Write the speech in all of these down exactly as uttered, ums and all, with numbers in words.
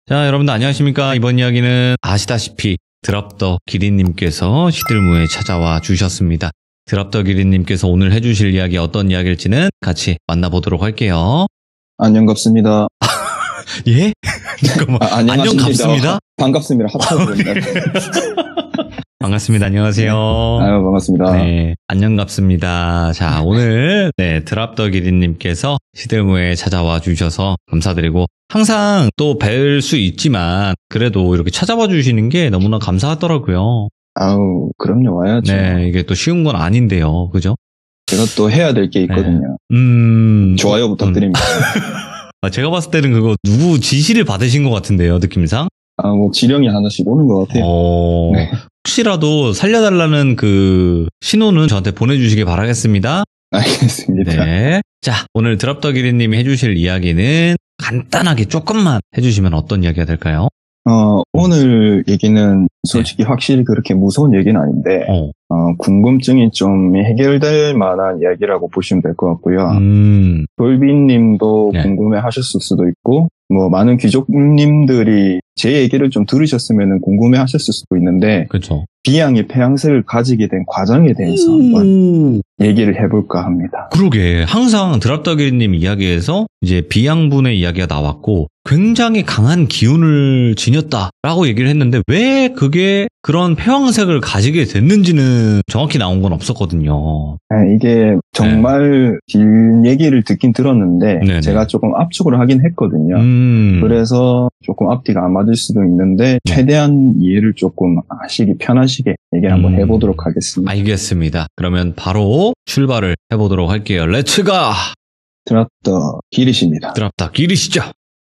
자, 여러분들 안녕하십니까? 이번 이야기는 아시다시피 드랍더 기린님께서 시들무에 찾아와 주셨습니다. 드랍더 기린님께서 오늘 해주실 이야기 어떤 이야기일지는 같이 만나보도록 할게요. 안녕갑습니다. 예? 잠깐만. 아, 안녕갑습니다. 반갑습니다. 합쳐보니까. 반갑습니다. 안녕하세요. 아유, 반갑습니다. 네, 안녕갑습니다. 자, 오늘 네, 드랍더 기린님께서 시들무에 찾아와 주셔서 감사드리고 항상 또 뵐 수 있지만 그래도 이렇게 찾아와 주시는 게 너무나 감사하더라고요. 아우, 그럼요. 와야죠. 네, 이게 또 쉬운 건 아닌데요. 그죠? 제가 또 해야 될 게 있거든요. 네. 음. 좋아요 부탁드립니다. 음. 제가 봤을 때는 그거 누구 지시를 받으신 것 같은데요, 느낌상? 아, 뭐, 지령이 하나씩 오는 것 같아요. 어, 네. 혹시라도 살려달라는 그 신호는 저한테 보내주시기 바라겠습니다. 알겠습니다. 네. 자, 오늘 드랍더 기린님이 해주실 이야기는 간단하게 조금만 해주시면 어떤 이야기가 될까요? 어, 오늘 얘기는 솔직히 네. 확실히 그렇게 무서운 얘기는 아닌데, 어. 어, 궁금증이 좀 해결될 만한 이야기라고 보시면 될 것 같고요. 음. 돌빈님도 네. 궁금해 하셨을 수도 있고, 뭐, 많은 귀족님들이 제 얘기를 좀 들으셨으면 궁금해 하셨을 수도 있는데, 그렇죠. 비양이 폐양색을 가지게 된 과정에 대해서 한번 얘기를 해볼까 합니다. 그러게. 항상 드랍더 기린님 이야기에서 이제 비양분의 이야기가 나왔고, 굉장히 강한 기운을 지녔다라고 얘기를 했는데 왜 그게 그런 폐왕색을 가지게 됐는지는 정확히 나온 건 없었거든요. 네, 이게 정말 네. 긴 얘기를 듣긴 들었는데 네네. 제가 조금 압축을 하긴 했거든요. 음. 그래서 조금 앞뒤가 안 맞을 수도 있는데 네. 최대한 이해를 조금 하시기 편하시게 얘기를 한번 음. 해보도록 하겠습니다. 알겠습니다. 그러면 바로 출발을 해보도록 할게요. 렛츠가! 드랍더 기릿입니다. 드랍더 기릿이죠.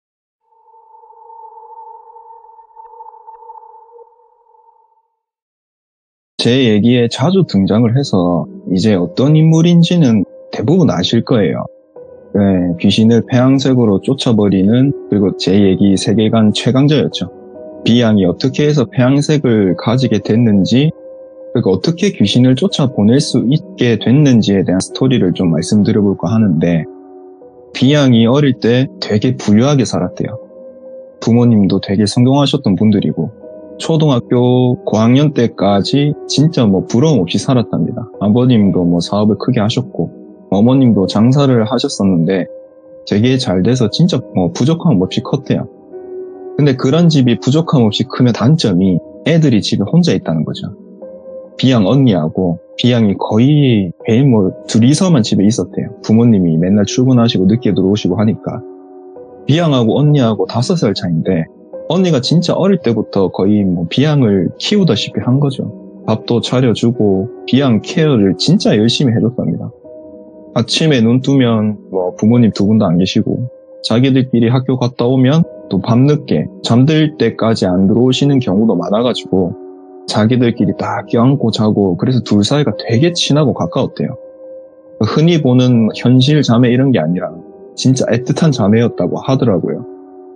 제 얘기에 자주 등장을 해서 이제 어떤 인물인지는 대부분 아실 거예요. 네, 귀신을 폐양색으로 쫓아버리는 그리고 제 얘기 세계관 최강자였죠. 비양이 어떻게 해서 폐양색을 가지게 됐는지 그리고 어떻게 귀신을 쫓아보낼 수 있게 됐는지에 대한 스토리를 좀 말씀드려볼까 하는데 비양이 어릴 때 되게 부유하게 살았대요. 부모님도 되게 성공하셨던 분들이고 초등학교 고학년 때까지 진짜 뭐 부러움 없이 살았답니다. 아버님도 뭐 사업을 크게 하셨고 어머님도 장사를 하셨었는데 되게 잘 돼서 진짜 뭐 부족함 없이 컸대요. 근데 그런 집이 부족함 없이 크면 단점이 애들이 집에 혼자 있다는 거죠. 비양 언니하고 비양이 거의 매일 뭐 둘이서만 집에 있었대요. 부모님이 맨날 출근하시고 늦게 들어오시고 하니까. 비양하고 언니하고 다섯 살 차인데 언니가 진짜 어릴 때부터 거의 뭐 비양을 키우다시피 한 거죠. 밥도 차려주고 비양 케어를 진짜 열심히 해줬답니다. 아침에 눈 뜨면 뭐 부모님 두 분도 안 계시고 자기들끼리 학교 갔다 오면 또 밤늦게 잠들 때까지 안 들어오시는 경우도 많아가지고 자기들끼리 딱 껴안고 자고 그래서 둘 사이가 되게 친하고 가까웠대요. 흔히 보는 현실 자매 이런 게 아니라 진짜 애틋한 자매였다고 하더라고요.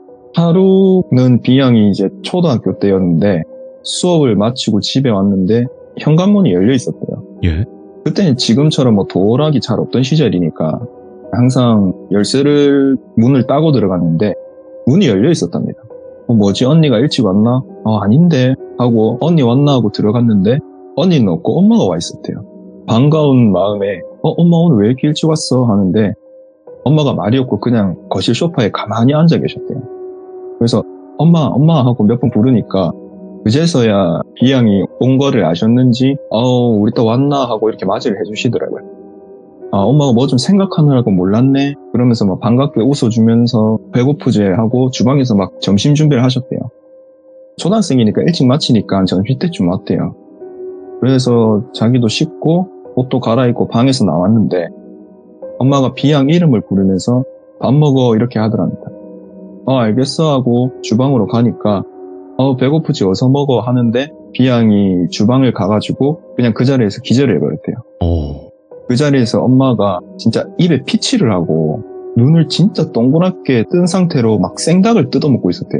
하루는 비양이 이제 초등학교 때였는데 수업을 마치고 집에 왔는데 현관문이 열려 있었대요. 예? 그때는 지금처럼 뭐 도어락이 잘 없던 시절이니까 항상 열쇠를 문을 따고 들어갔는데 문이 열려 있었답니다. 어, 뭐지 언니가 일찍 왔나? 아 아닌데 하고 언니 왔나 하고 들어갔는데 언니는 없고 엄마가 와 있었대요. 반가운 마음에 어 엄마 오늘 왜 이렇게 일찍 왔어? 하는데 엄마가 말이 없고 그냥 거실 소파에 가만히 앉아 계셨대요. 그래서 엄마 엄마 하고 몇 번 부르니까 그제서야 비양이 온 거를 아셨는지 어 우리 또 왔나 하고 이렇게 맞이를 해주시더라고요. 아 엄마가 뭐 좀 생각하느라고 몰랐네 그러면서 막 반갑게 웃어주면서 배고프지 하고 주방에서 막 점심 준비를 하셨대요. 초등학생이니까 일찍 마치니까 점심때쯤 왔대요. 그래서 자기도 씻고 옷도 갈아입고 방에서 나왔는데 엄마가 비양 이름을 부르면서 밥 먹어 이렇게 하더랍니다. 어 알겠어 하고 주방으로 가니까 어 배고프지 어서 먹어 하는데 비양이 주방을 가가지고 그냥 그 자리에서 기절을 해버렸대요. 오. 그 자리에서 엄마가 진짜 입에 피치를 하고 눈을 진짜 동그랗게 뜬 상태로 막 생닭을 뜯어먹고 있었대요.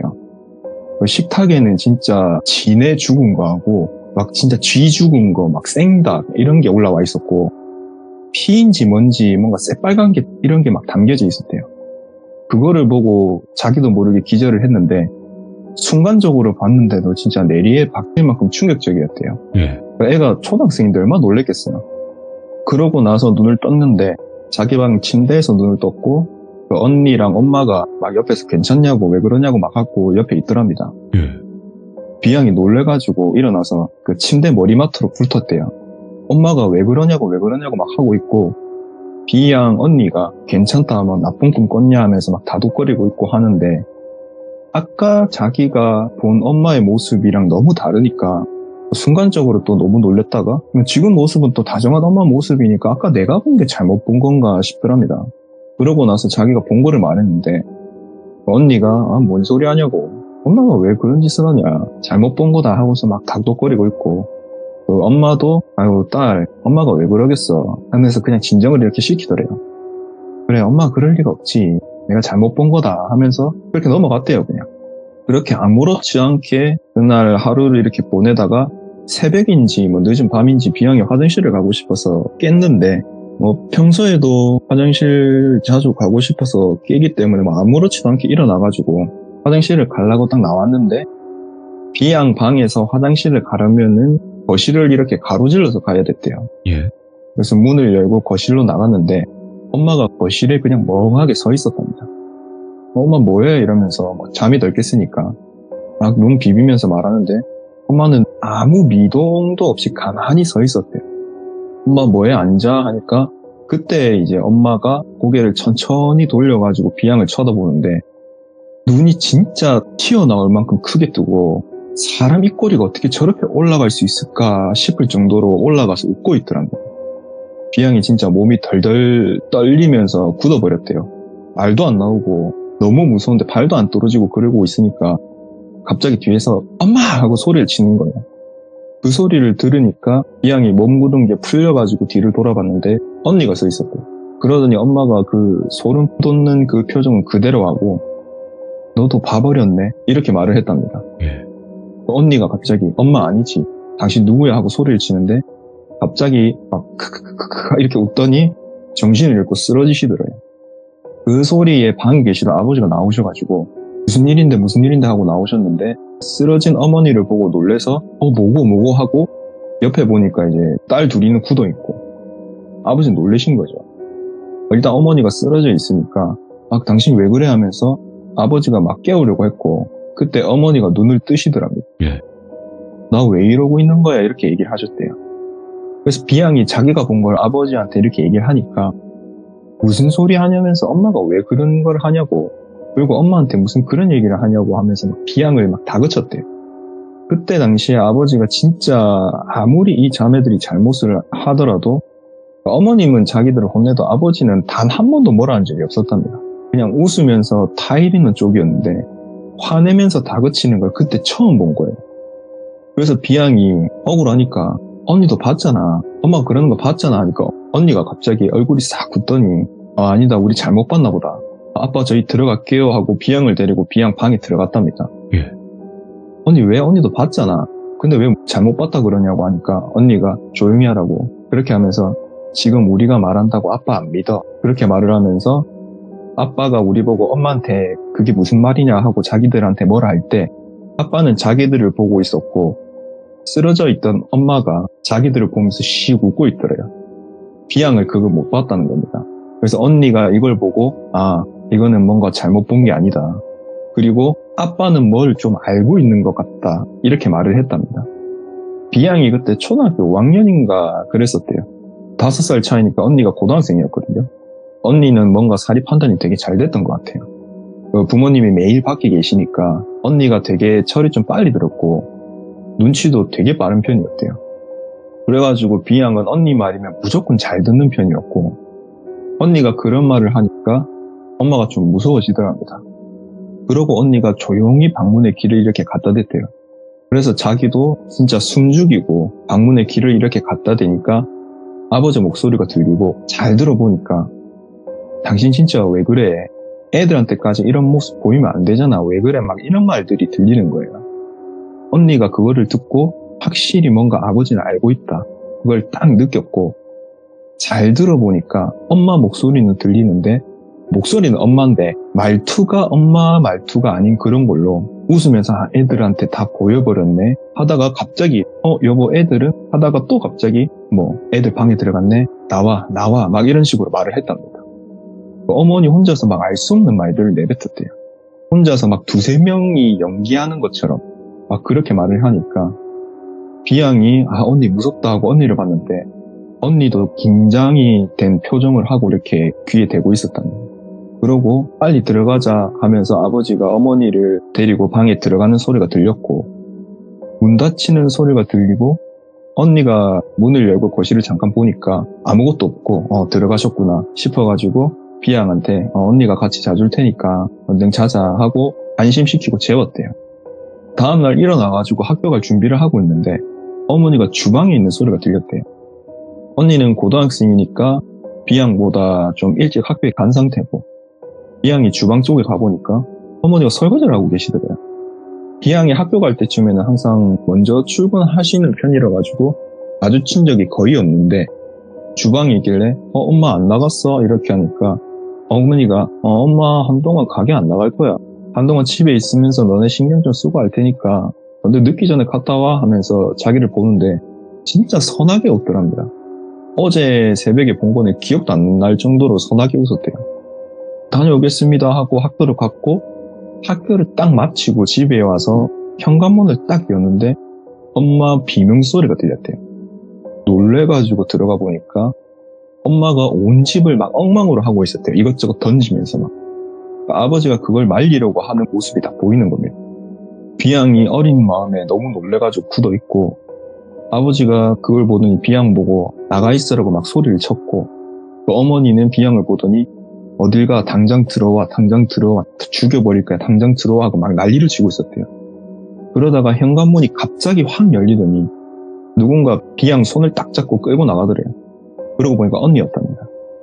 식탁에는 진짜 진해 죽은 거하고 막 진짜 쥐 죽은 거 막 생닭 이런 게 올라와 있었고 피인지 뭔지 뭔가 새빨간 게 이런 게 막 담겨져 있었대요. 그거를 보고 자기도 모르게 기절을 했는데 순간적으로 봤는데도 진짜 내리에 박힐 만큼 충격적이었대요. 예. 애가 초등학생인데 얼마나 놀랬겠어요. 그러고 나서 눈을 떴는데 자기 방 침대에서 눈을 떴고 그 언니랑 엄마가 막 옆에서 괜찮냐고 왜 그러냐고 막 하고 옆에 있더랍니다. 예. 비양이 놀래가지고 일어나서 그 침대 머리맡으로 훑었대요. 엄마가 왜 그러냐고 왜 그러냐고 막 하고 있고 비양 언니가 괜찮다 하면 나쁜 꿈 꿨냐 하면서 막 다독거리고 있고 하는데 아까 자기가 본 엄마의 모습이랑 너무 다르니까 순간적으로 또 너무 놀랬다가 지금 모습은 또 다정한 엄마 모습이니까 아까 내가 본 게 잘못 본 건가 싶더랍니다. 그러고 나서 자기가 본 거를 말했는데 언니가 아, 뭔 소리 하냐고 엄마가 왜 그런 짓을 하냐 잘못 본 거다 하고서 막 다독거리고 있고 그 엄마도 아유 딸 엄마가 왜 그러겠어 하면서 그냥 진정을 이렇게 시키더래요. 그래 엄마 그럴 리가 없지 내가 잘못 본 거다 하면서 그렇게 넘어갔대요. 그냥 그렇게 아무렇지 않게 그날 하루를 이렇게 보내다가 새벽인지 뭐 늦은 밤인지 비양이 화장실을 가고 싶어서 깼는데 뭐 평소에도 화장실 자주 가고 싶어서 깨기 때문에 뭐 아무렇지도 않게 일어나가지고 화장실을 가려고 딱 나왔는데 비양 방에서 화장실을 가려면은 거실을 이렇게 가로질러서 가야 됐대요. 예. 그래서 문을 열고 거실로 나갔는데 엄마가 거실에 그냥 멍하게 서 있었답니다. 엄마 뭐해? 이러면서 뭐 잠이 덜 깼으니까 막 눈 비비면서 말하는데 엄마는 아무 미동도 없이 가만히 서 있었대요. 엄마 뭐해? 앉아? 하니까 그때 이제 엄마가 고개를 천천히 돌려가지고 비양을 쳐다보는데 눈이 진짜 튀어나올 만큼 크게 뜨고 사람 입꼬리가 어떻게 저렇게 올라갈 수 있을까 싶을 정도로 올라가서 웃고 있더랍니다. 비양이 진짜 몸이 덜덜 떨리면서 굳어버렸대요. 말도 안 나오고 너무 무서운데 발도 안 떨어지고 그러고 있으니까 갑자기 뒤에서 엄마! 하고 소리를 치는 거예요. 그 소리를 들으니까 비양이 몸 굳은 게 풀려가지고 뒤를 돌아봤는데 언니가 서 있었고 그러더니 엄마가 그 소름 돋는 그 표정은 그대로 하고 너도 봐버렸네 이렇게 말을 했답니다. 예. 언니가 갑자기 엄마 아니지 당신 누구야 하고 소리를 치는데 갑자기 막 크크크크 이렇게 웃더니 정신을 잃고 쓰러지시더래요. 그 소리에 방에 계시던 아버지가 나오셔가지고 무슨 일인데 무슨 일인데 하고 나오셨는데 쓰러진 어머니를 보고 놀래서 어 뭐고 뭐고 하고 옆에 보니까 이제 딸 둘이는 굳어있고 아버지는 놀라신 거죠. 일단 어머니가 쓰러져 있으니까 막 당신 왜 그래 하면서 아버지가 막 깨우려고 했고 그때 어머니가 눈을 뜨시더랍니다. 예. 나 왜 이러고 있는 거야 이렇게 얘기를 하셨대요. 그래서 비양이 자기가 본 걸 아버지한테 이렇게 얘기를 하니까 무슨 소리 하냐면서 엄마가 왜 그런 걸 하냐고 그리고 엄마한테 무슨 그런 얘기를 하냐고 하면서 막 비양을 막 다그쳤대요. 그때 당시에 아버지가 진짜 아무리 이 자매들이 잘못을 하더라도 어머님은 자기들을 혼내도 아버지는 단 한 번도 뭐라 한 적이 없었답니다. 그냥 웃으면서 타이르는 쪽이었는데 화내면서 다그치는 걸 그때 처음 본 거예요. 그래서 비양이 억울하니까 언니도 봤잖아. 엄마가 그러는 거 봤잖아 하니까 언니가 갑자기 얼굴이 싹 굳더니 아, 아니다 우리 잘못 봤나 보다. 아빠 저희 들어갈게요 하고 비양을 데리고 비양 방에 들어갔답니다. 예. 언니 왜 언니도 봤잖아. 근데 왜 잘못 봤다 그러냐고 하니까 언니가 조용히 하라고 그렇게 하면서 지금 우리가 말한다고 아빠 안 믿어 그렇게 말을 하면서 아빠가 우리 보고 엄마한테 그게 무슨 말이냐 하고 자기들한테 뭐라 할 때 아빠는 자기들을 보고 있었고 쓰러져 있던 엄마가 자기들을 보면서 씩 웃고 있더래요. 비양을 그걸 못 봤다는 겁니다. 그래서 언니가 이걸 보고 아 이거는 뭔가 잘못 본 게 아니다. 그리고 아빠는 뭘 좀 알고 있는 것 같다 이렇게 말을 했답니다. 비양이 그때 초등학교 오 학년인가 그랬었대요. 다섯 살 차이니까 언니가 고등학생이었거든요. 언니는 뭔가 사리 판단이 되게 잘 됐던 것 같아요. 부모님이 매일 밖에 계시니까 언니가 되게 철이 좀 빨리 들었고 눈치도 되게 빠른 편이었대요. 그래가지고 비양은 언니 말이면 무조건 잘 듣는 편이었고 언니가 그런 말을 하니까 엄마가 좀 무서워지더랍니다. 그러고 언니가 조용히 방문의 길을 이렇게 갖다 댔대요. 그래서 자기도 진짜 숨죽이고 방문의 길을 이렇게 갖다 대니까 아버지 목소리가 들리고 잘 들어보니까 당신 진짜 왜 그래? 애들한테까지 이런 모습 보이면 안 되잖아. 왜 그래? 막 이런 말들이 들리는 거예요. 언니가 그거를 듣고 확실히 뭔가 아버지는 알고 있다. 그걸 딱 느꼈고 잘 들어보니까 엄마 목소리는 들리는데 목소리는 엄마인데 말투가 엄마 말투가 아닌 그런 걸로 웃으면서 아, 애들한테 다 보여버렸네 하다가 갑자기 어 여보 애들은? 하다가 또 갑자기 뭐 애들 방에 들어갔네 나와 나와 막 이런 식으로 말을 했답니다. 어머니 혼자서 막 알 수 없는 말들을 내뱉었대요. 혼자서 막 두세 명이 연기하는 것처럼 막 그렇게 말을 하니까 비양이 아 언니 무섭다 하고 언니를 봤는데 언니도 긴장이 된 표정을 하고 이렇게 귀에 대고 있었답니다. 그러고 빨리 들어가자 하면서 아버지가 어머니를 데리고 방에 들어가는 소리가 들렸고 문 닫히는 소리가 들리고 언니가 문을 열고 거실을 잠깐 보니까 아무것도 없고 어 들어가셨구나 싶어가지고 비양한테 어, 언니가 같이 자줄 테니까 얼른 자자 하고 안심시키고 재웠대요. 다음날 일어나가지고 학교 갈 준비를 하고 있는데 어머니가 주방에 있는 소리가 들렸대요. 언니는 고등학생이니까 비양보다 좀 일찍 학교에 간 상태고 비양이 주방 쪽에 가보니까 어머니가 설거지를 하고 계시더래요. 비양이 학교 갈 때쯤에는 항상 먼저 출근하시는 편이라 가지고 마주친 적이 거의 없는데 주방에 있길래 어 엄마 안 나갔어? 이렇게 하니까 어머니가 어 엄마 한동안 가게 안 나갈 거야. 한동안 집에 있으면서 너네 신경 좀 쓰고 할 테니까 근데 늦기 전에 갔다 와 하면서 자기를 보는데 진짜 선하게 웃더랍니다. 어제 새벽에 본 거는 기억도 안 날 정도로 선하게 웃었대요. 다녀오겠습니다 하고 학교를 갔고 학교를 딱 마치고 집에 와서 현관문을 딱 여는데 엄마 비명소리가 들렸대요. 놀래가지고 들어가 보니까 엄마가 온 집을 막 엉망으로 하고 있었대요. 이것저것 던지면서 막. 아버지가 그걸 말리려고 하는 모습이 다 보이는 겁니다. 비양이 어린 마음에 너무 놀래가지고 굳어있고 아버지가 그걸 보더니 비양 보고 나가 있으라고 막 소리를 쳤고 그 어머니는 비양을 보더니 어딜 가 당장 들어와 당장 들어와 죽여버릴 거야 당장 들어와 하고 막 난리를 치고 있었대요. 그러다가 현관문이 갑자기 확 열리더니 누군가 비양 손을 딱 잡고 끌고 나가더래요. 그러고 보니까 언니였답니다.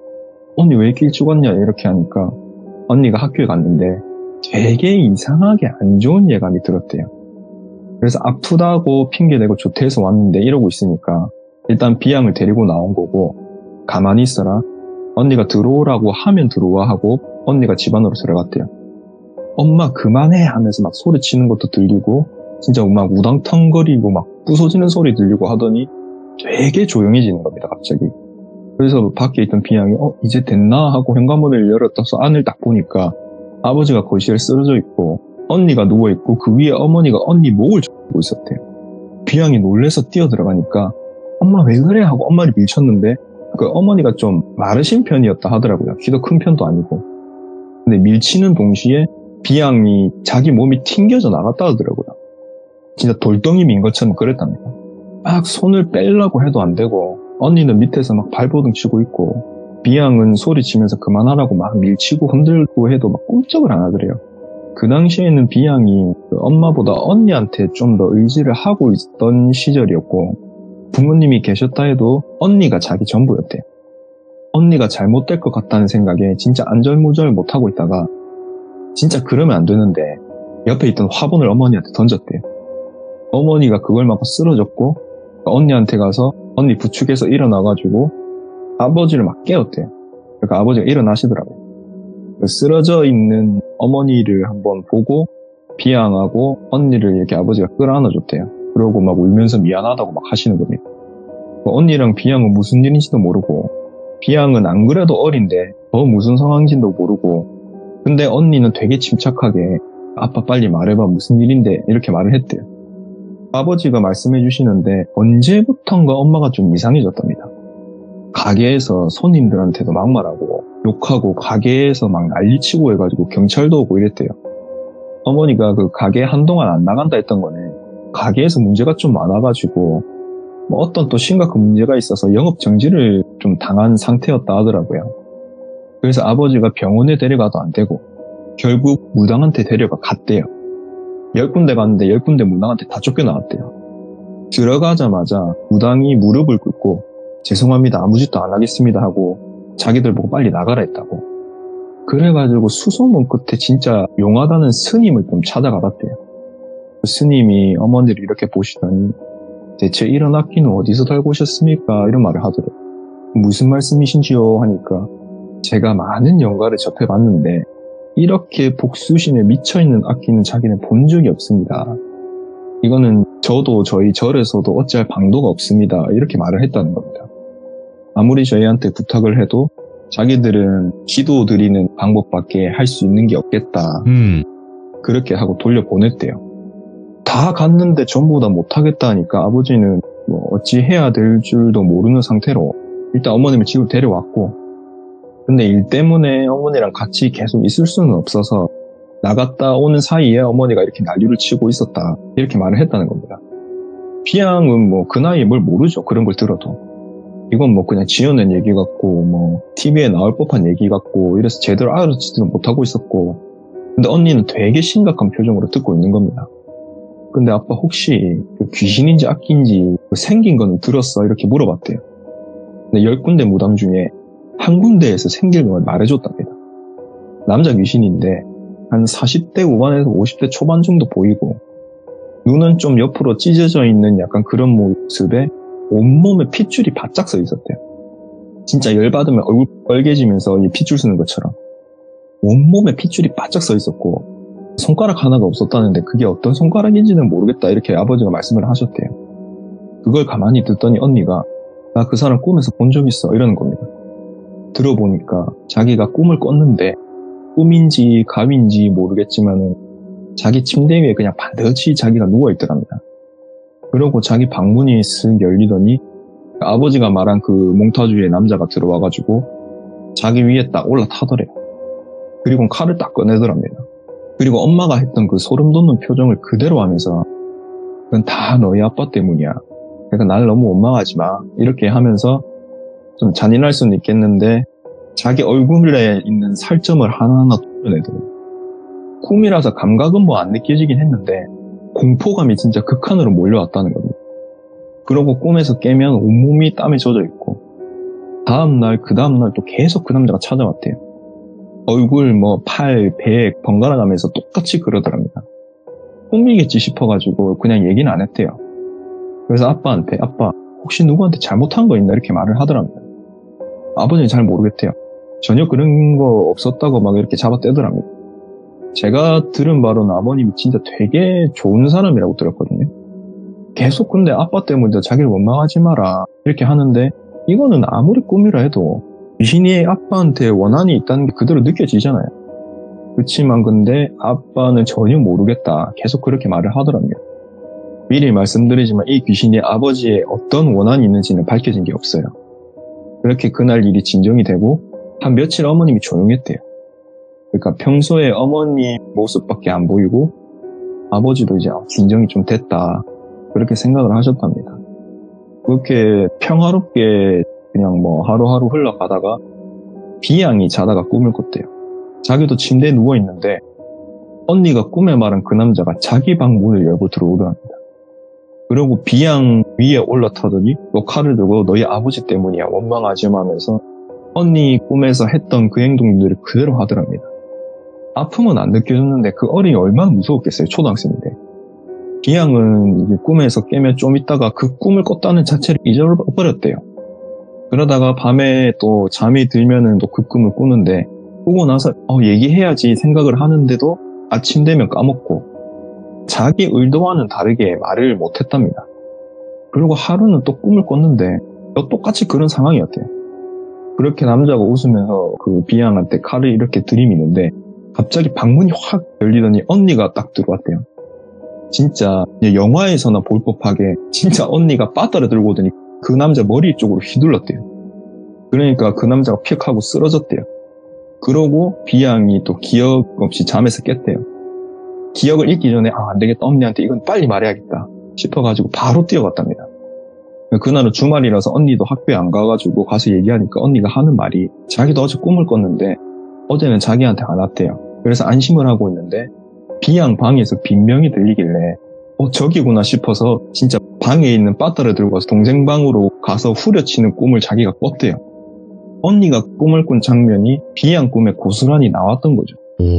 언니 왜 이렇게 일찍 왔냐 이렇게 하니까 언니가 학교에 갔는데 되게 이상하게 안 좋은 예감이 들었대요. 그래서 아프다고 핑계대고 조퇴해서 왔는데 이러고 있으니까 일단 비양을 데리고 나온 거고 가만히 있어라. 언니가 들어오라고 하면 들어와 하고 언니가 집 안으로 들어갔대요. 엄마 그만해 하면서 막 소리치는 것도 들리고 진짜 막 우당탕거리고 막 부서지는 소리 들리고 하더니 되게 조용해지는 겁니다 갑자기. 그래서 밖에 있던 비양이 어 이제 됐나 하고 현관문을 열었다서 안을 딱 보니까 아버지가 거실에 쓰러져 있고 언니가 누워있고 그 위에 어머니가 언니 목을 잡고 있었대요. 비양이 놀래서 뛰어 들어가니까 엄마 왜 그래 하고 엄마를 밀쳤는데 그 어머니가 좀 마르신 편이었다 하더라고요. 키도 큰 편도 아니고. 근데 밀치는 동시에 비양이 자기 몸이 튕겨져 나갔다 하더라고요. 진짜 돌덩이 민 것처럼 그랬답니다. 막 손을 빼려고 해도 안 되고 언니는 밑에서 막 발버둥 치고 있고 비양은 소리치면서 그만하라고 막 밀치고 흔들고 해도 막 꼼짝을 안 하더래요. 그 당시에는 비양이 엄마보다 언니한테 좀 더 의지를 하고 있던 시절이었고 부모님이 계셨다 해도 언니가 자기 전부였대요. 언니가 잘못될 것 같다는 생각에 진짜 안절무절 못하고 있다가 진짜 그러면 안 되는데 옆에 있던 화분을 어머니한테 던졌대요. 어머니가 그걸 맞고 쓰러졌고 언니한테 가서 언니 부축해서 일어나가지고 아버지를 막 깨웠대요. 그러니까 아버지가 일어나시더라고요. 쓰러져 있는 어머니를 한번 보고 비양하고 언니를 이렇게 아버지가 끌어안아줬대요. 그러고 막 울면서 미안하다고 막 하시는 겁니다. 언니랑 비양은 무슨 일인지도 모르고 비양은 안 그래도 어린데 더 무슨 상황인지도 모르고 근데 언니는 되게 침착하게 아빠 빨리 말해봐 무슨 일인데 이렇게 말을 했대요. 아버지가 말씀해 주시는데 언제부턴가 엄마가 좀 이상해졌답니다. 가게에서 손님들한테도 막말하고 욕하고 가게에서 막 난리치고 해가지고 경찰도 오고 이랬대요. 어머니가 그 가게 한동안 안 나간다 했던 거네. 가게에서 문제가 좀 많아가지고 뭐 어떤 또 심각한 문제가 있어서 영업 정지를 좀 당한 상태였다 하더라고요. 그래서 아버지가 병원에 데려가도 안 되고 결국 무당한테 데려가 갔대요. 열 군데 갔는데 열 군데 무당한테 다 쫓겨나왔대요. 들어가자마자 무당이 무릎을 꿇고 죄송합니다 아무 짓도 안 하겠습니다 하고 자기들 보고 빨리 나가라 했다고. 그래가지고 수소문 끝에 진짜 용하다는 스님을 좀 찾아가 봤대요. 그 스님이 어머니를 이렇게 보시더니 대체 이런 악기는 어디서 달고 오셨습니까? 이런 말을 하더래요. 무슨 말씀이신지요? 하니까 제가 많은 영가를 접해봤는데 이렇게 복수심에 미쳐있는 아끼는 자기는 본 적이 없습니다. 이거는 저도 저희 절에서도 어찌할 방도가 없습니다. 이렇게 말을 했다는 겁니다. 아무리 저희한테 부탁을 해도 자기들은 기도 드리는 방법밖에 할 수 있는 게 없겠다. 음. 그렇게 하고 돌려보냈대요. 다 갔는데 전부 다 못하겠다 하니까 아버지는 뭐 어찌 해야 될 줄도 모르는 상태로 일단 어머님을 집으로 데려왔고, 근데 일 때문에 어머니랑 같이 계속 있을 수는 없어서 나갔다 오는 사이에 어머니가 이렇게 난리를 치고 있었다. 이렇게 말을 했다는 겁니다. 비양은 뭐 그 나이에 뭘 모르죠. 그런 걸 들어도. 이건 뭐 그냥 지어낸 얘기 같고 뭐 티비에 나올 법한 얘기 같고 이래서 제대로 알아듣지도 못하고 있었고, 근데 언니는 되게 심각한 표정으로 듣고 있는 겁니다. 근데 아빠 혹시 그 귀신인지 악기인지 생긴 건 들었어? 이렇게 물어봤대요. 근데 열 군데 무당 중에 한 군데에서 생긴 걸 말해줬답니다. 남자 귀신인데 한 사십 대 후반에서 오십 대 초반 정도 보이고, 눈은 좀 옆으로 찢어져 있는 약간 그런 모습에 온몸에 핏줄이 바짝 서 있었대요. 진짜 열받으면 얼굴 빨개지면서 이 핏줄 쓰는 것처럼 온몸에 핏줄이 바짝 서 있었고, 손가락 하나가 없었다는데 그게 어떤 손가락인지는 모르겠다 이렇게 아버지가 말씀을 하셨대요. 그걸 가만히 듣더니 언니가 나 그 사람 꿈에서 본 적 있어 이러는 겁니다. 들어보니까 자기가 꿈을 꿨는데 꿈인지 감인지 모르겠지만은 자기 침대 위에 그냥 반드시 자기가 누워있더랍니다. 그러고 자기 방문이 쓱 열리더니 아버지가 말한 그 몽타주의 남자가 들어와가지고 자기 위에 딱 올라타더래요. 그리고 칼을 딱 꺼내더랍니다. 그리고 엄마가 했던 그 소름 돋는 표정을 그대로 하면서 그건 다 너희 아빠 때문이야. 그러니까 날 너무 원망하지 마. 이렇게 하면서 좀 잔인할 수는 있겠는데 자기 얼굴에 있는 살점을 하나하나 도려내더라고요. 꿈이라서 감각은 뭐 안 느껴지긴 했는데 공포감이 진짜 극한으로 몰려왔다는 겁니다. 그러고 꿈에서 깨면 온몸이 땀에 젖어 있고 다음날 그 다음날 또 계속 그 남자가 찾아왔대요. 얼굴 뭐 팔, 배 번갈아 가면서 똑같이 그러더랍니다. 꿈이겠지 싶어가지고 그냥 얘기는 안 했대요. 그래서 아빠한테 아빠 혹시 누구한테 잘못한 거 있나 이렇게 말을 하더랍니다. 아버지는 잘 모르겠대요. 전혀 그런 거 없었다고 막 이렇게 잡아떼더랍니다. 제가 들은 바로는 아버님이 진짜 되게 좋은 사람이라고 들었거든요. 계속 근데 아빠 때문에 자기를 원망하지 마라 이렇게 하는데 이거는 아무리 꿈이라 해도 귀신이 아빠한테 원한이 있다는 게 그대로 느껴지잖아요. 그렇지만 근데 아빠는 전혀 모르겠다 계속 그렇게 말을 하더랍니다. 미리 말씀드리지만 이 귀신이 아버지의 어떤 원한이 있는지는 밝혀진 게 없어요. 그렇게 그날 일이 진정이 되고 한 며칠 어머님이 조용했대요. 그러니까 평소에 어머니 모습밖에 안 보이고 아버지도 이제 진정이 좀 됐다 그렇게 생각을 하셨답니다. 그렇게 평화롭게 그냥 뭐 하루하루 흘러가다가 비양이 자다가 꿈을 꿨대요. 자기도 침대에 누워있는데 언니가 꿈에 말한 그 남자가 자기 방 문을 열고 들어오더랍니다. 그리고 비양 위에 올라타더니 너 칼을 들고 너희 아버지 때문이야 원망하지 마 하면서 언니 꿈에서 했던 그 행동들을 그대로 하더랍니다. 아픔은 안 느껴졌는데 그 어린이 얼마나 무서웠겠어요. 초등학생인데. 비양은 이게 꿈에서 깨면 좀 있다가 그 꿈을 꿨다는 자체를 잊어버렸대요. 그러다가 밤에 또 잠이 들면은 또 그 꿈을 꾸는데 꾸고 나서 어 얘기해야지 생각을 하는데도 아침 되면 까먹고 자기 의도와는 다르게 말을 못했답니다. 그리고 하루는 또 꿈을 꿨는데 또 똑같이 그런 상황이었대요. 그렇게 남자가 웃으면서 그 비양한테 칼을 이렇게 들이미는데 갑자기 방문이 확 열리더니 언니가 딱 들어왔대요. 진짜 영화에서나 볼 법하게 진짜 언니가 빠따를 들고 오더니 그 남자 머리 쪽으로 휘둘렀대요. 그러니까 그 남자가 픽 하고 쓰러졌대요. 그러고 비양이 또 기억 없이 잠에서 깼대요. 기억을 잃기 전에 아 안되겠다 언니한테 이건 빨리 말해야겠다 싶어가지고 바로 뛰어갔답니다. 그날은 주말이라서 언니도 학교에 안 가가지고 가서 얘기하니까 언니가 하는 말이 자기도 어제 꿈을 꿨는데 어제는 자기한테 안 왔대요. 그래서 안심을 하고 있는데 비양 방에서 빈명이 들리길래 어 저기구나 싶어서 진짜 방에 있는 빠따를 들고 와서 동생 방으로 가서 후려치는 꿈을 자기가 꿨대요. 언니가 꿈을 꾼 장면이 비양 꿈에 고스란히 나왔던 거죠.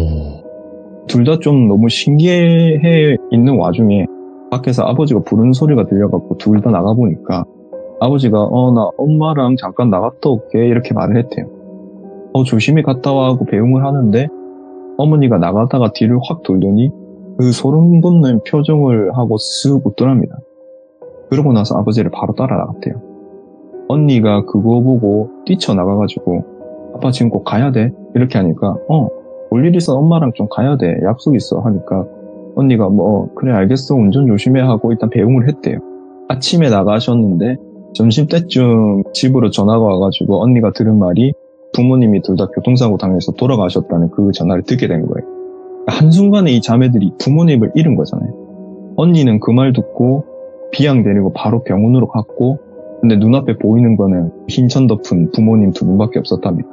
둘 다 좀 너무 신기해 있는 와중에 밖에서 아버지가 부르는 소리가 들려갖고 둘 다 나가보니까 아버지가 어 나 엄마랑 잠깐 나갔다 올게 이렇게 말을 했대요. 어 조심히 갔다 와 하고 배웅을 하는데 어머니가 나가다가 뒤를 확 돌더니 그 소름 돋는 표정을 하고 쓱 웃더랍니다. 그러고 나서 아버지를 바로 따라 나갔대요. 언니가 그거 보고 뛰쳐나가가지고 아빠 지금 꼭 가야 돼? 이렇게 하니까 어 볼 일 있어 엄마랑 좀 가야 돼 약속 있어 하니까 언니가 뭐 그래 알겠어 운전 조심해 하고 일단 배웅을 했대요. 아침에 나가셨는데 점심때쯤 집으로 전화가 와가지고 언니가 들은 말이 부모님이 둘 다 교통사고 당해서 돌아가셨다는 그 전화를 듣게 된 거예요. 한순간에 이 자매들이 부모님을 잃은 거잖아요. 언니는 그 말 듣고 비양 데리고 바로 병원으로 갔고 근데 눈앞에 보이는 거는 흰 천 덮은 부모님 두 분밖에 없었답니다.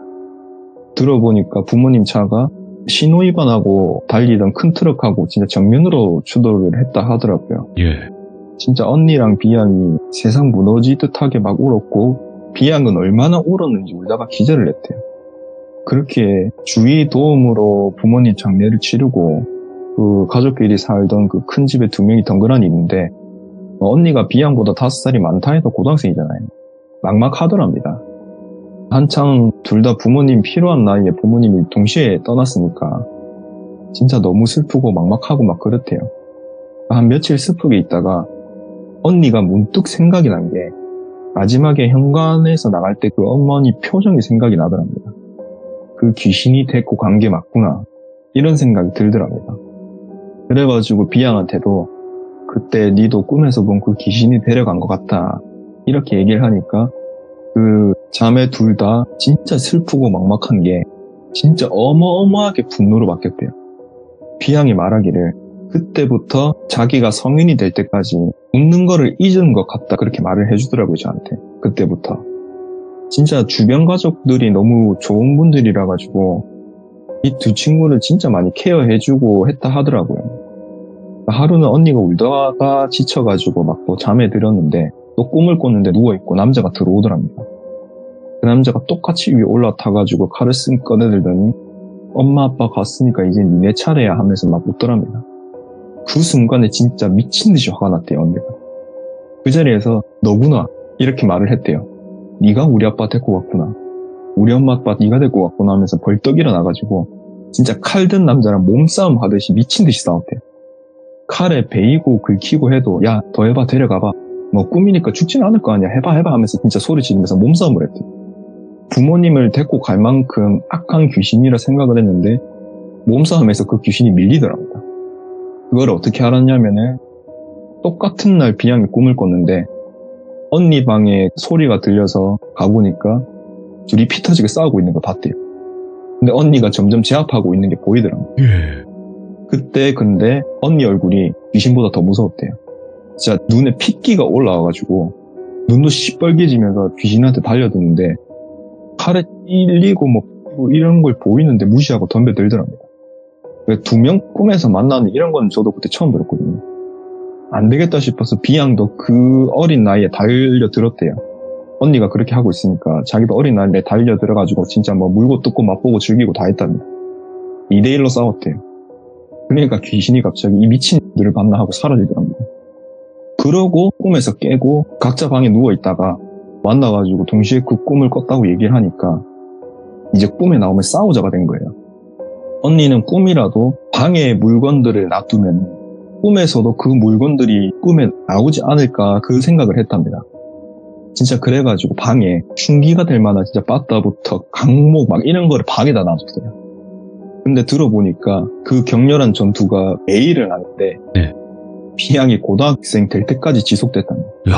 들어보니까 부모님 차가 신호위반하고 달리던 큰 트럭하고 진짜 정면으로 추돌을 했다 하더라고요. 예. 진짜 언니랑 비양이 세상 무너지듯하게 막 울었고 비양은 얼마나 울었는지 울다가 기절을 했대요. 그렇게 주위 도움으로 부모님 장례를 치르고 그 가족끼리 살던 그 큰 집에 두 명이 덩그러니 있는데 언니가 비양보다 다섯 살이 많다 해도 고등학생이잖아요. 막막하더랍니다. 한창 둘 다 부모님 필요한 나이에 부모님이 동시에 떠났으니까 진짜 너무 슬프고 막막하고 막 그렇대요. 한 며칠 슬프게 있다가 언니가 문득 생각이 난 게 마지막에 현관에서 나갈 때 그 어머니 표정이 생각이 나더랍니다. 그 귀신이 데리고 간 게 맞구나 이런 생각이 들더랍니다. 그래가지고 비양한테도 그때 니도 꿈에서 본 그 귀신이 데려간 것 같다 이렇게 얘기를 하니까 그 자매 둘 다 진짜 슬프고 막막한 게 진짜 어마어마하게 분노로 바뀌었대요. 비양이 말하기를 그때부터 자기가 성인이 될 때까지 웃는 거를 잊은 것 같다 그렇게 말을 해주더라고요 저한테. 그때부터 진짜 주변 가족들이 너무 좋은 분들이라 가지고 이 두 친구를 진짜 많이 케어해주고 했다 하더라고요. 하루는 언니가 울다가 지쳐가지고 막 또 잠에 들었는데 또 꿈을 꿨는데 누워있고 남자가 들어오더랍니다. 그 남자가 똑같이 위에 올라타가지고 칼을 쓱 꺼내들더니 엄마 아빠 갔으니까 이제 니네 차례야 하면서 막 웃더랍니다. 그 순간에 진짜 미친듯이 화가 났대요 언니가. 그 자리에서 너구나 이렇게 말을 했대요. 네가 우리 아빠 데리고 갔구나. 우리 엄마 아빠 네가 데리고 갔구나 하면서 벌떡 일어나가지고 진짜 칼 든 남자랑 몸싸움 하듯이 미친듯이 싸웠대요. 칼에 베이고 긁히고 해도 야 더 해봐 데려가봐 뭐 꿈이니까 죽진 않을 거 아니야 해봐 해봐 하면서 진짜 소리 지르면서 몸싸움을 했대요. 부모님을 데리고 갈 만큼 악한 귀신이라 생각을 했는데 몸싸움에서 그 귀신이 밀리더랍니다. 그걸 어떻게 알았냐면은 똑같은 날 비양이 꿈을 꿨는데 언니 방에 소리가 들려서 가보니까 둘이 피 터지게 싸우고 있는 걸 봤대요. 근데 언니가 점점 제압하고 있는 게 보이더라고요. 예. 그때 근데 언니 얼굴이 귀신보다 더 무서웠대요. 진짜 눈에 핏기가 올라와가지고 눈도 시뻘개지면서 귀신한테 달려드는데 칼에 찔리고 뭐 이런 걸 보이는데 무시하고 덤벼들더랍니다. 두 명 꿈에서 만나는 이런 건 저도 그때 처음 들었거든요. 안 되겠다 싶어서 비양도 그 어린 나이에 달려들었대요. 언니가 그렇게 하고 있으니까 자기도 어린 나이에 달려들어가지고 진짜 뭐 물고 뜯고 맛보고 즐기고 다 했답니다. 이 대 일로 싸웠대요. 그러니까 귀신이 갑자기 이 미친들을 만나 하고 사라지더랍니다. 그러고 꿈에서 깨고 각자 방에 누워있다가 만나가지고 동시에 그 꿈을 꿨다고 얘기를 하니까 이제 꿈에 나오면 싸우자가 된 거예요. 언니는 꿈이라도 방에 물건들을 놔두면 꿈에서도 그 물건들이 꿈에 나오지 않을까 그 생각을 했답니다. 진짜 그래가지고 방에 흉기가 될 만한 진짜 빠따부터 강목 막 이런 거를 방에다 놔뒀어요. 근데 들어보니까 그 격렬한 전투가 매일은 아닌데 네. 비양이 고등학생 될 때까지 지속됐답니다. 야.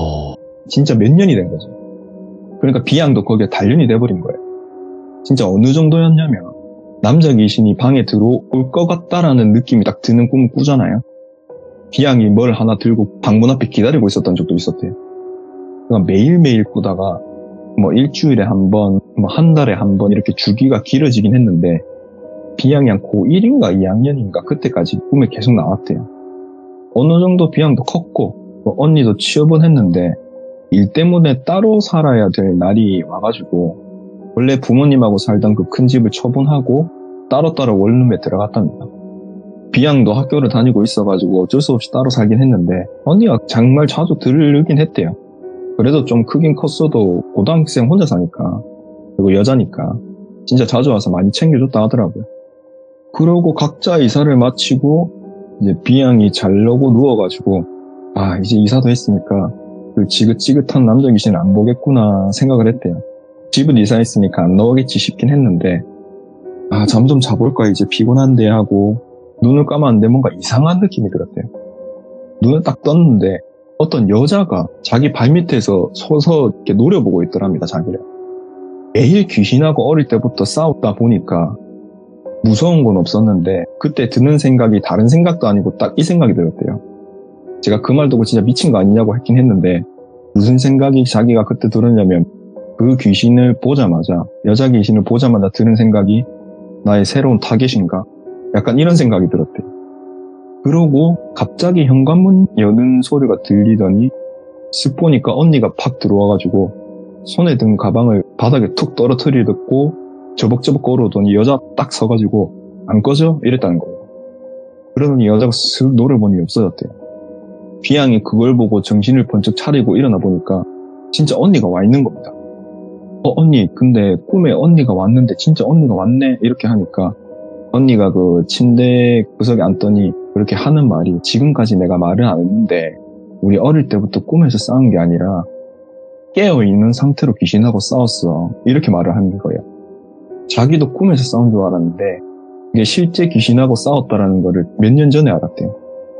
진짜 몇 년이 된 거죠. 그러니까 비양도 거기에 단련이 돼버린 거예요. 진짜 어느 정도였냐면 남자 귀신이 방에 들어올 것 같다라는 느낌이 딱 드는 꿈을 꾸잖아요. 비양이 뭘 하나 들고 방문 앞에 기다리고 있었던 적도 있었대요. 그러니까 매일매일 꾸다가 뭐 일주일에 한 번, 뭐 한 달에 한 번 이렇게 주기가 길어지긴 했는데 비양이 한 고일인가 이 학년인가 그때까지 꿈에 계속 나왔대요. 어느 정도 비양도 컸고 뭐 언니도 취업은 했는데 일 때문에 따로 살아야 될 날이 와가지고 원래 부모님하고 살던 그 큰 집을 처분하고 따로따로 원룸에 들어갔답니다. 비양도 학교를 다니고 있어가지고 어쩔 수 없이 따로 살긴 했는데 언니가 정말 자주 들르긴 했대요. 그래도 좀 크긴 컸어도 고등학생 혼자 사니까 그리고 여자니까 진짜 자주 와서 많이 챙겨줬다 하더라고요. 그러고 각자 이사를 마치고 이제 비양이 잘려고 누워가지고 아 이제 이사도 했으니까 그 지긋지긋한 남자 귀신을 안 보겠구나 생각을 했대요. 집을 이사했으니까 안 나오겠지 싶긴 했는데 아 잠 좀 자볼까 이제 피곤한데 하고 눈을 감았는데 뭔가 이상한 느낌이 들었대요. 눈을 딱 떴는데 어떤 여자가 자기 발밑에서 서서 이렇게 노려보고 있더랍니다. 자기를. 매일 귀신하고 어릴 때부터 싸웠다 보니까 무서운 건 없었는데 그때 드는 생각이 다른 생각도 아니고 딱 이 생각이 들었대요. 제가 그 말 듣고 진짜 미친 거 아니냐고 했긴 했는데 무슨 생각이 자기가 그때 들었냐면 그 귀신을 보자마자 여자 귀신을 보자마자 드는 생각이 나의 새로운 타겟인가? 약간 이런 생각이 들었대요. 그러고 갑자기 현관문 여는 소리가 들리더니 쓱 보니까 언니가 팍 들어와가지고 손에 든 가방을 바닥에 툭 떨어뜨리고 저벅저벅 걸어오더니 여자 딱 서가지고 안 꺼져? 이랬다는 거예요. 그러더니 여자가 쓱 노려보니 없어졌대요. 비양이 그걸 보고 정신을 번쩍 차리고 일어나 보니까 진짜 언니가 와 있는 겁니다. 어 언니 근데 꿈에 언니가 왔는데 진짜 언니가 왔네 이렇게 하니까 언니가 그 침대 구석에 앉더니 그렇게 하는 말이 지금까지 내가 말을 안 했는데 우리 어릴 때부터 꿈에서 싸운 게 아니라 깨어있는 상태로 귀신하고 싸웠어 이렇게 말을 하는 거예요. 자기도 꿈에서 싸운 줄 알았는데 이게 실제 귀신하고 싸웠다라는 거를 몇 년 전에 알았대요.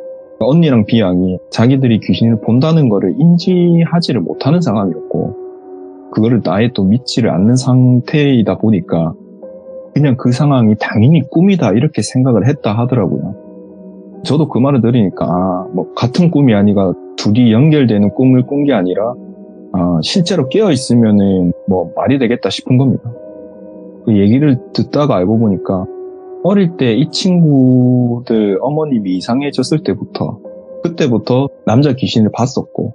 언니랑 비양이 자기들이 귀신을 본다는 거를 인지하지를 못하는 상황이었고 그거를 나에 또 믿지를 않는 상태이다 보니까 그냥 그 상황이 당연히 꿈이다 이렇게 생각을 했다 하더라고요. 저도 그 말을 들으니까 아, 뭐 같은 꿈이 아니라 둘이 연결되는 꿈을 꾼 게 아니라 아, 실제로 깨어있으면은 뭐 말이 되겠다 싶은 겁니다. 그 얘기를 듣다가 알고 보니까 어릴 때 이 친구들 어머님이 이상해졌을 때부터 그때부터 남자 귀신을 봤었고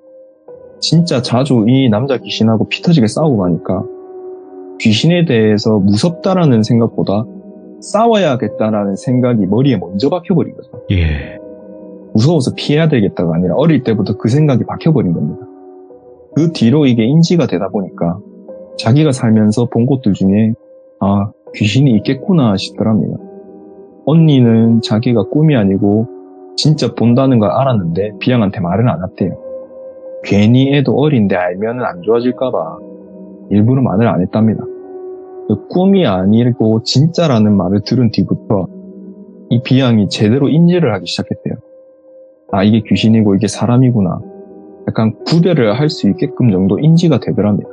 진짜 자주 이 남자 귀신하고 피 터지게 싸우고 가니까 귀신에 대해서 무섭다라는 생각보다 싸워야겠다라는 생각이 머리에 먼저 박혀버린 거죠. 예. 무서워서 피해야 되겠다가 아니라 어릴 때부터 그 생각이 박혀버린 겁니다. 그 뒤로 이게 인지가 되다 보니까 자기가 살면서 본 것들 중에 아 귀신이 있겠구나 싶더랍니다. 언니는 자기가 꿈이 아니고 진짜 본다는 걸 알았는데 비양한테 말은 안 했대요. 괜히 애도 어린데 알면 안 좋아질까봐 일부러 말을 안 했답니다. 꿈이 아니고 진짜라는 말을 들은 뒤부터 이 비양이 제대로 인지를 하기 시작했대요. 아 이게 귀신이고 이게 사람이구나. 약간 구별을 할 수 있게끔 정도 인지가 되더랍니다.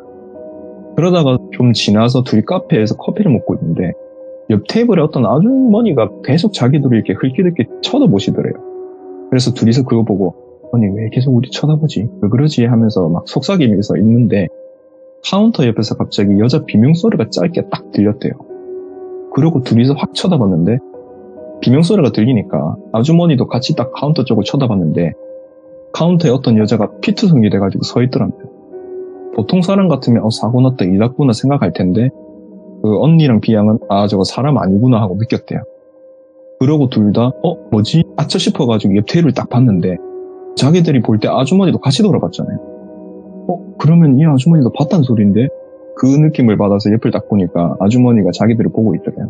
그러다가 좀 지나서 둘이 카페에서 커피를 먹고 있는데 옆 테이블에 어떤 아주머니가 계속 자기들을 이렇게 흘끼들끼 쳐다보시더래요. 그래서 둘이서 그거 보고 언니 왜 계속 우리 쳐다보지? 왜 그러지? 하면서 막 속삭이면서 있는데 카운터 옆에서 갑자기 여자 비명소리가 짧게 딱 들렸대요. 그러고 둘이서 확 쳐다봤는데 비명소리가 들리니까 아주머니도 같이 딱 카운터 쪽을 쳐다봤는데 카운터에 어떤 여자가 피투성이 돼가지고 서 있더랍니다. 보통 사람 같으면 어, 사고 났다 일 났구나 생각할 텐데 그 언니랑 비양은 아 저거 사람 아니구나 하고 느꼈대요. 그러고 둘 다 어 뭐지? 아차 싶어가지고 옆 테이블을 딱 봤는데 자기들이 볼 때 아주머니도 같이 돌아봤잖아요. 어 그러면 이 아주머니도 봤단 소리인데 그 느낌을 받아서 옆을 딱 보니까 아주머니가 자기들을 보고 있더래요.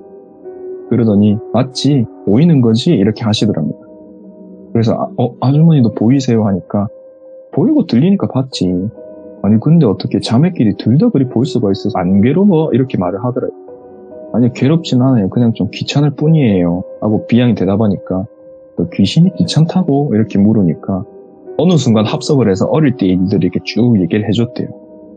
그러더니 맞지? 보이는 거지? 이렇게 하시더랍니다. 그래서 아, 어 아주머니도 보이세요? 하니까 보이고 들리니까 봤지. 아니 근데 어떻게 자매끼리 둘 다 그리 볼 수가 있어서 안 괴로워? 이렇게 말을 하더라고요. 아니 괴롭진 않아요. 그냥 좀 귀찮을 뿐이에요. 하고 비양이 대답하니까 너 귀신이 귀찮다고 이렇게 물으니까 어느 순간 합석을 해서 어릴 때 일들을 이렇게 쭉 얘기를 해줬대요.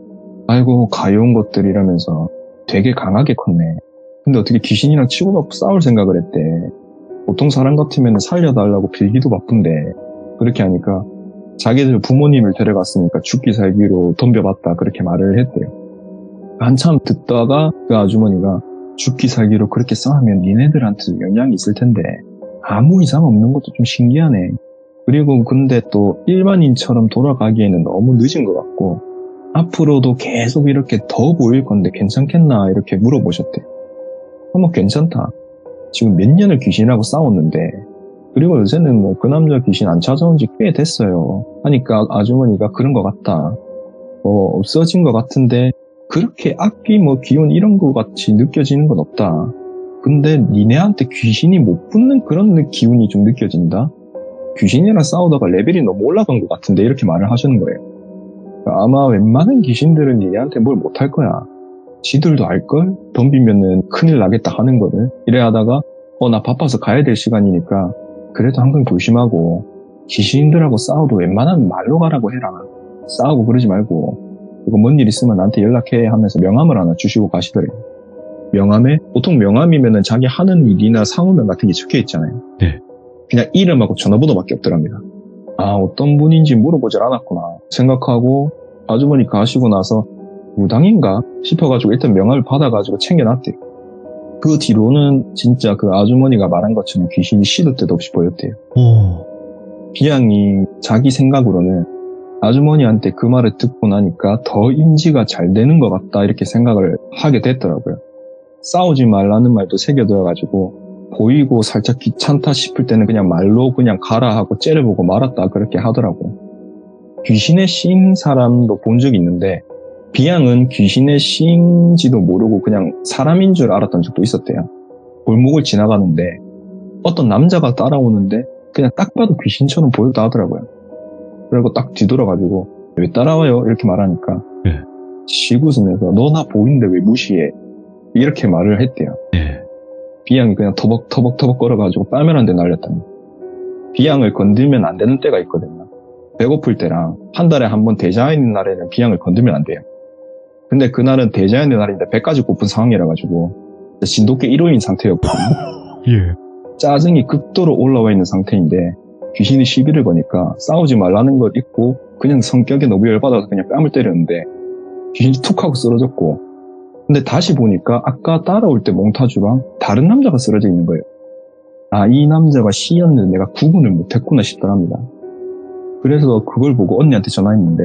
아이고 가여운 것들이라면서 되게 강하게 컸네. 근데 어떻게 귀신이랑 치고받고 싸울 생각을 했대. 보통 사람 같으면 살려달라고 빌기도 바쁜데 그렇게 하니까 자기들 부모님을 데려갔으니까 죽기 살기로 덤벼봤다 그렇게 말을 했대요. 한참 듣다가 그 아주머니가 죽기 살기로 그렇게 싸우면 니네들한테도 영향이 있을 텐데 아무 이상 없는 것도 좀 신기하네. 그리고 근데 또 일반인처럼 돌아가기에는 너무 늦은 것 같고 앞으로도 계속 이렇게 더 보일 건데 괜찮겠나 이렇게 물어보셨대. 어, 뭐 괜찮다. 지금 몇 년을 귀신하고 싸웠는데 그리고 요새는 뭐 그 남자 귀신 안 찾아온 지 꽤 됐어요. 하니까 아주머니가 그런 것 같다. 뭐 없어진 것 같은데 그렇게 악귀 뭐 기운 이런 것 같이 느껴지는 건 없다. 근데 니네한테 귀신이 못 붙는 그런 기운이 좀 느껴진다? 귀신이랑 싸우다가 레벨이 너무 올라간 것 같은데 이렇게 말을 하시는 거예요. 아마 웬만한 귀신들은 니네한테 뭘 못할 거야. 지들도 알걸? 덤비면은 큰일 나겠다 하는 거를. 이래 하다가 어 나 바빠서 가야 될 시간이니까 그래도 항상 조심하고 귀신들하고 싸워도 웬만하면 말로 가라고 해라. 싸우고 그러지 말고 그리고 뭔 일 있으면 나한테 연락해 하면서 명함을 하나 주시고 가시더래요. 명함에 보통 명함이면은 자기 하는 일이나 상호명 같은 게 적혀 있잖아요. 네. 그냥 이름하고 전화번호밖에 없더랍니다. 아 어떤 분인지 물어보질 않았구나 생각하고 아주머니 가시고 나서 무당인가 싶어가지고 일단 명함을 받아가지고 챙겨놨대요. 그 뒤로는 진짜 그 아주머니가 말한 것처럼 귀신이 시도 때도 없이 보였대요. 오. 비양이 자기 생각으로는 아주머니한테 그 말을 듣고 나니까 더 인지가 잘 되는 것 같다 이렇게 생각을 하게 됐더라고요. 싸우지 말라는 말도 새겨들어가지고 보이고 살짝 귀찮다 싶을 때는 그냥 말로 그냥 가라 하고 째려보고 말았다 그렇게 하더라고요. 귀신의 씌인 사람도 본 적이 있는데 비양은 귀신의 씌인지도 모르고 그냥 사람인 줄 알았던 적도 있었대요. 골목을 지나가는데 어떤 남자가 따라오는데 그냥 딱 봐도 귀신처럼 보였다 하더라고요. 그리고 딱 뒤돌아가지고 왜 따라와요? 이렇게 말하니까 네. 시웃으면서 너 나 보이는데 왜 무시해? 이렇게 말을 했대요. 네. 비양이 그냥 터벅터벅터벅 걸어가지고 빨면한 데 날렸다니. 비양을 건들면 안 되는 때가 있거든요. 배고플 때랑 한 달에 한 번 대자연인 날에는 비양을 건들면 안 돼요. 근데 그날은 대자연의 날인데 배까지 고픈 상황이라 가지고 진돗개 일 호인 상태였거든요. 예. 짜증이 극도로 올라와 있는 상태인데 귀신이 시비를 거니까 싸우지 말라는 걸 잊고 그냥 성격에 너무 열받아서 그냥 뺨을 때렸는데 귀신이 툭 하고 쓰러졌고 근데 다시 보니까 아까 따라올 때 몽타주랑 다른 남자가 쓰러져 있는 거예요. 아, 이 남자가 시였는데 내가 구분을 못했구나 싶더랍니다. 그래서 그걸 보고 언니한테 전화했는데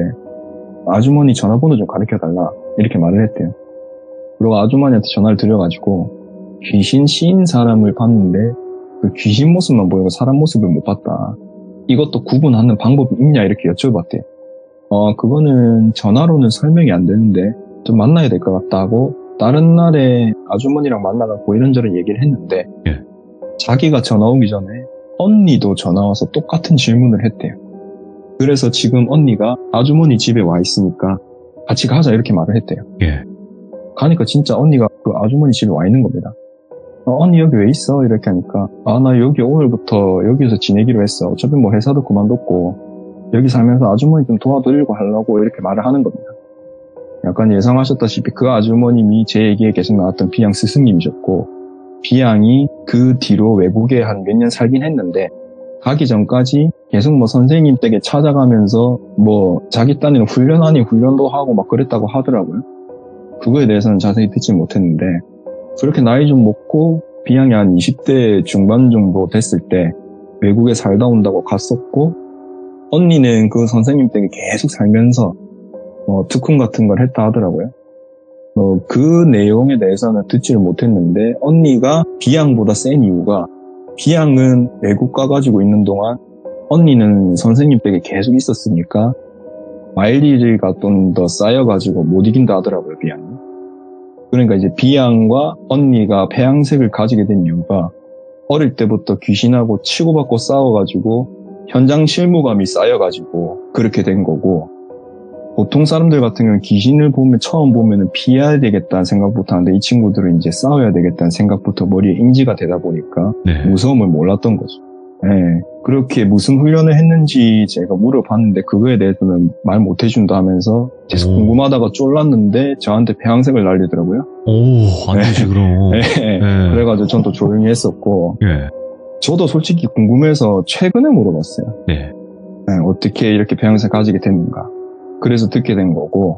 아주머니 전화번호 좀 가르쳐달라 이렇게 말을 했대요. 그리고 아주머니한테 전화를 드려가지고 귀신 시인 사람을 봤는데 그 귀신 모습만 보이고 사람 모습을 못 봤다. 이것도 구분하는 방법이 있냐 이렇게 여쭤봤대요. 어 그거는 전화로는 설명이 안 되는데 좀 만나야 될 것 같다 하고 다른 날에 아주머니랑 만나갖고 이런저런 얘기를 했는데 예. 자기가 전화 오기 전에 언니도 전화 와서 똑같은 질문을 했대요. 그래서 지금 언니가 아주머니 집에 와 있으니까 같이 가자 이렇게 말을 했대요. 예. 가니까 진짜 언니가 그 아주머니 집에 와 있는 겁니다. 어, 언니 여기 왜 있어? 이렇게 하니까 아 나 여기 오늘부터 여기서 지내기로 했어. 어차피 뭐 회사도 그만뒀고 여기 살면서 아주머니 좀 도와드리고 하려고 이렇게 말을 하는 겁니다. 약간 예상하셨다시피 그 아주머님이 제 얘기에 계속 나왔던 비양 스승님이셨고 비양이 그 뒤로 외국에 한 몇 년 살긴 했는데 가기 전까지 계속 뭐 선생님 댁에 찾아가면서 뭐 자기 딴에는 훈련 아닌 훈련도 하고 막 그랬다고 하더라고요. 그거에 대해서는 자세히 듣지 못했는데 그렇게 나이 좀 먹고 비양이 한 이십 대 중반 정도 됐을 때 외국에 살다 온다고 갔었고 언니는 그 선생님 댁에 계속 살면서 어, 특훈 같은 걸 했다 하더라고요. 어, 그 내용에 대해서는 듣지를 못했는데 언니가 비양보다 센 이유가 비양은 외국 가가지고 있는 동안 언니는 선생님 댁에 계속 있었으니까 마일리지가 좀 더 쌓여가지고 못 이긴다 하더라고요, 비양이. 그러니까 이제 비양과 언니가 폐양색을 가지게 된 이유가 어릴 때부터 귀신하고 치고받고 싸워가지고 현장 실무감이 쌓여가지고 그렇게 된 거고 보통 사람들 같은 경우는 귀신을 보면 처음 보면은 피해야 되겠다는 생각부터 하는데 이 친구들은 이제 싸워야 되겠다는 생각부터 머리에 인지가 되다 보니까 네. 무서움을 몰랐던 거죠. 네. 그렇게 무슨 훈련을 했는지 제가 물어봤는데 그거에 대해서는 말 못 해준다 하면서 계속 오. 궁금하다가 쫄랐는데 저한테 폐양색을 날리더라고요. 오, 안 되지, 그럼. 네. 네. 그래가지고 전 또 조용히 했었고 예. 저도 솔직히 궁금해서 최근에 물어봤어요. 네. 네, 어떻게 이렇게 폐양색 가지게 됐는가. 그래서 듣게 된 거고.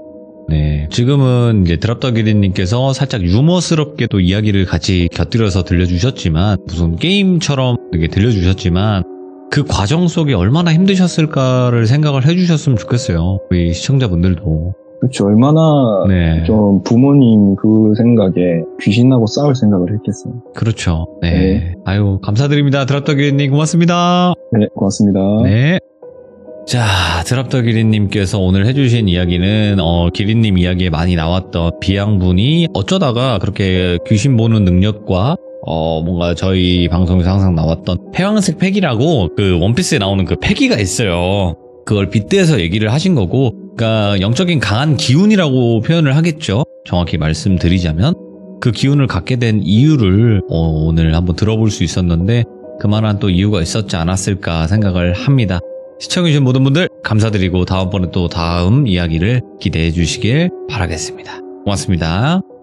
네. 지금은 이제 드랍더기리님께서 살짝 유머스럽게 또 이야기를 같이 곁들여서 들려주셨지만, 무슨 게임처럼 이렇게 들려주셨지만, 그 과정 속에 얼마나 힘드셨을까를 생각을 해주셨으면 좋겠어요. 우리 시청자분들도. 그렇죠. 얼마나 네. 좀 부모님 그 생각에 귀신하고 싸울 생각을 했겠어요. 그렇죠. 네. 네. 아유, 감사드립니다. 드랍더기리님 고맙습니다. 네, 고맙습니다. 네. 자, 드랍더 기린님께서 오늘 해주신 이야기는 어, 기린님 이야기에 많이 나왔던 비양분이 어쩌다가 그렇게 귀신 보는 능력과 어, 뭔가 저희 방송에서 항상 나왔던 패왕색 패기라고 그 원피스에 나오는 그 패기가 있어요. 그걸 빗대서 얘기를 하신 거고, 그러니까 영적인 강한 기운이라고 표현을 하겠죠. 정확히 말씀드리자면 그 기운을 갖게 된 이유를 어, 오늘 한번 들어볼 수 있었는데 그만한 또 이유가 있었지 않았을까 생각을 합니다. 시청해주신 모든 분들 감사드리고 다음번에 또 다음 이야기를 기대해 주시길 바라겠습니다. 고맙습니다.